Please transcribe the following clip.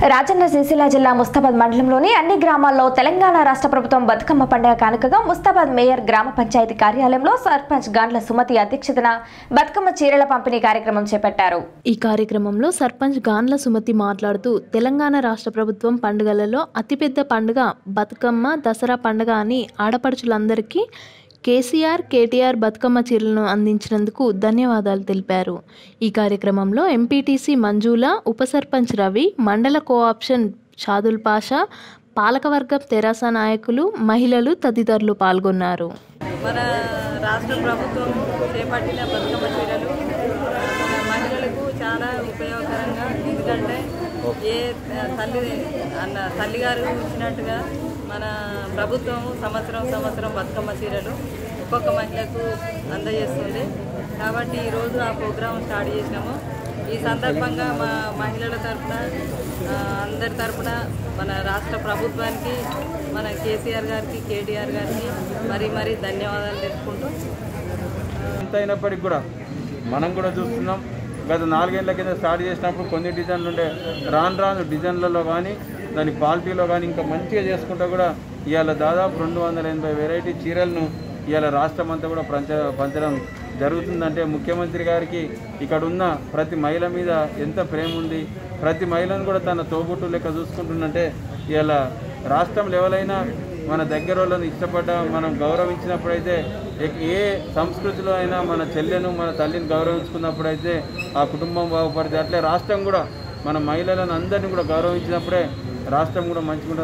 రాజన్న సిరిసిల్ల జిల్లా ముస్తాబాద్ మండలంలోని అన్ని గ్రామాల్లో తెలంగాణ రాష్ట్ర ప్రభుత్వం బతుకమ్మ పండుగ కానుకగా ముస్తాబాద్ మేయర్ గ్రామ పంచాయతీ కార్యాలయంలో సర్పంచ్ గాండ్ల సుమతి అధ్యక్షతన బతుకమ్మ చీరల పంపిణీ కార్యక్రమం చేపట్టారు. ఈ కార్యక్రమంలో సర్పంచ్ గాండ్ల సుమతి మాట్లాడుతూ తెలంగాణ రాష్ట్ర ప్రభుత్వం పండుగలలో అతిపెద్ద పండుగ బతుకమ్మ దసరా పండుగ అని ఆడపడుచులందరికీ కేటీఆర్ బతుకమ్మ చీరలను అందించినందుకు ధన్యవాదాలు తెలిపారు. ఈ కార్యక్రమంలో ఎంపీటీసీ మంజుల, ఉప సర్పంచ్ రవి, మండల కోఆప్షన్ షాదుల్ పాషా, పాలకవర్గం తెరాస నాయకులు, మహిళలు తదితరులు పాల్గొన్నారు. మన రాష్ట్ర ప్రభుత్వం చేపట్టిన బతుకమ్మ చీరలు మహిళలకు చాలా ఉపయోగకరంగా, ఎందుకంటే ఏ తల్లిగారు ఇచ్చినట్టుగా మన ప్రభుత్వం సంవత్సరం బతుకమ్మ చీరలు ఒక్కొక్క మహిళకు అందజేస్తుంది. కాబట్టి ఈరోజు ఆ ప్రోగ్రాం స్టార్ట్ చేసినాము. ఈ సందర్భంగా మా మహిళల తరఫున అందరి తరఫున మన రాష్ట్ర ప్రభుత్వానికి, మన కేసీఆర్ గారికి, కేటీఆర్ గారికి మరీ ధన్యవాదాలు తెలుపుకుంటూ, ఎంతైనప్పటికీ కూడా మనం కూడా చూస్తున్నాం. గత 4 ఏళ్ల కింద స్టార్ట్ చేసినప్పుడు కొన్ని డిజైన్లు ఉండే, రాను డిజైన్లలో కానీ దాని క్వాలిటీలో కానీ ఇంకా మంచిగా చేసుకుంటూ కూడా ఇవాళ దాదాపు 280 వెరైటీ చీరలను ఇవాళ రాష్ట్రం అంతా కూడా పంచడం జరుగుతుందంటే ముఖ్యమంత్రి గారికి ఇక్కడ ఉన్న ప్రతి మహిళ మీద ఎంత ప్రేమ ఉంది, ప్రతి మహిళను కూడా తన తోబుట్టు లెక్క చూసుకుంటుందంటే ఇవాళ రాష్ట్రం లెవెలైనా మన దగ్గర వాళ్ళని ఇష్టపడ్డ మనం గౌరవించినప్పుడైతే, ఏ సంస్కృతిలో అయినా మన చెల్లెను మన తల్లిని గౌరవించుకున్నప్పుడైతే ఆ కుటుంబం బాగుపడుతుంది. అట్లే రాష్ట్రం కూడా మన మహిళలను అందరినీ కూడా గౌరవించినప్పుడే రాష్ట్రం కూడా మంచిగా